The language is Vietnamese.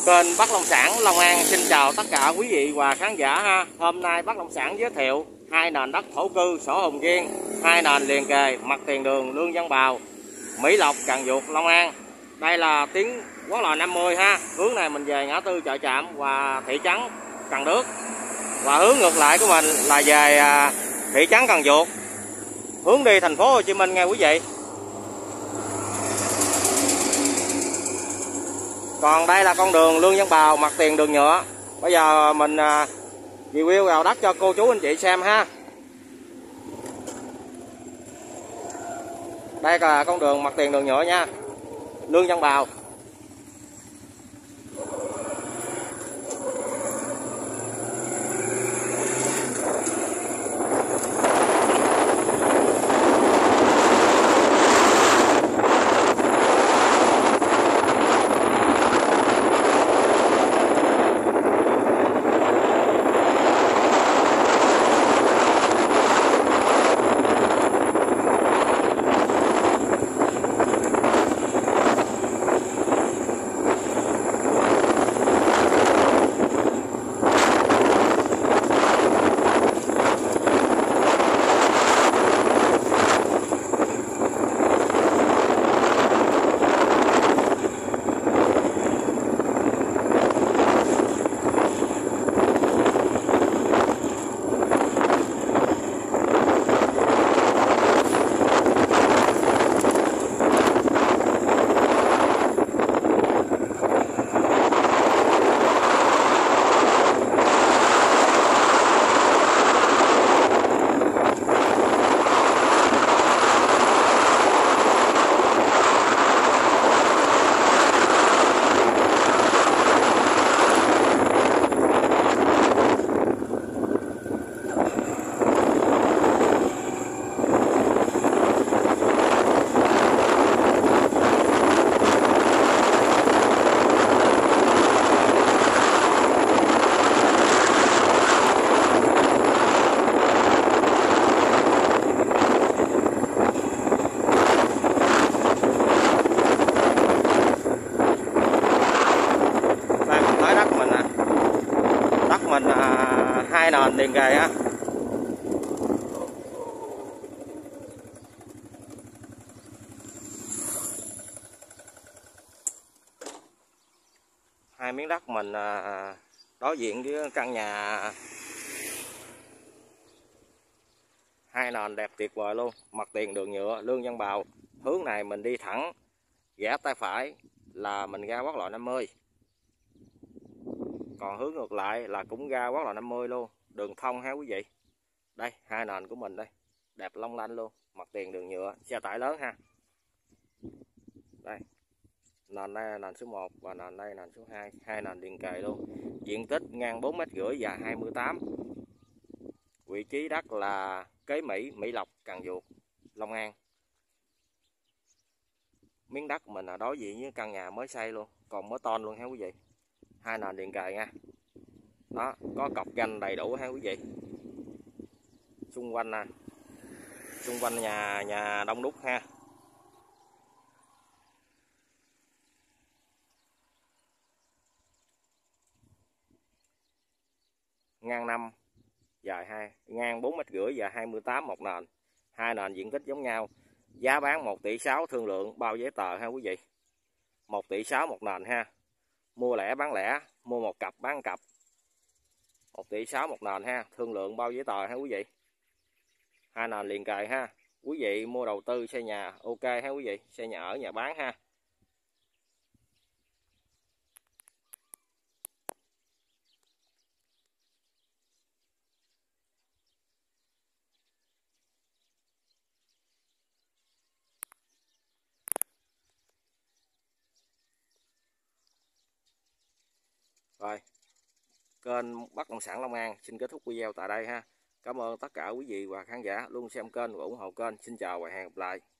Kênh Bất Động Sản Long An xin chào tất cả quý vị và khán giả ha. Hôm nay Bất Động Sản giới thiệu hai nền đất thổ cư sổ hồng riêng, hai nền liền kề, mặt tiền đường Lương Văn Bào, Mỹ Lộc, Cần Duộc, Long An. Đây là tuyến quốc lộ 50 ha. Hướng này mình về ngã tư Chợ Trạm và thị trấn Cần Đước. Và hướng ngược lại của mình là về thị trấn Cần Duộc. Hướng đi thành phố Hồ Chí Minh nghe quý vị. Còn đây là con đường Lương Văn Bào, mặt tiền đường nhựa. Bây giờ mình review vào đất cho cô chú anh chị xem ha. Đây là con đường mặt tiền đường nhựa nha, Lương Văn Bào. Mình hai nền liền kề á. Hai miếng đất mình đối diện với căn nhà, hai nền đẹp tuyệt vời luôn, mặt tiền đường nhựa Lương Văn Bào. Hướng này mình đi thẳng, rẽ tay phải là mình ra quốc lộ 50. Còn hướng ngược lại là cũng ra quốc lộ 50 luôn, đường thông ha quý vị. Đây hai nền của mình đây, đẹp long lanh luôn, mặt tiền đường nhựa, xe tải lớn ha. Đây nền đây là nền số 1 và nền đây là nền số 2, hai nền liền kề luôn. Diện tích ngang 4,5 m, dài 28. Vị trí đất là kế Mỹ, Mỹ Lộc, Cần Duộc, Long An. Miếng đất mình là đối diện với căn nhà mới xây luôn, còn mới ton luôn ha quý vị. Hai nền liền kề nha. Đó, có cọc ganh đầy đủ ha quý vị. Xung quanh nè, xung quanh nhà đông đúc ha. Ngang 5, dài 2, ngang 4,5 m, dài 28 một nền. Hai nền diện tích giống nhau. Giá bán 1,6 tỷ, thương lượng bao giấy tờ ha quý vị. 1,6 tỷ một nền ha. Mua lẻ bán lẻ, mua một cặp bán cặp. 1,6 tỷ một nền ha, thương lượng bao giấy tờ ha quý vị. Hai nền liền kề ha. Quý vị mua đầu tư xây nhà ok ha quý vị, xây nhà ở nhà bán ha. Rồi, kênh Bất Động Sản Long An xin kết thúc video tại đây ha. Cảm ơn tất cả quý vị và khán giả luôn xem kênh và ủng hộ kênh. Xin chào và hẹn gặp lại.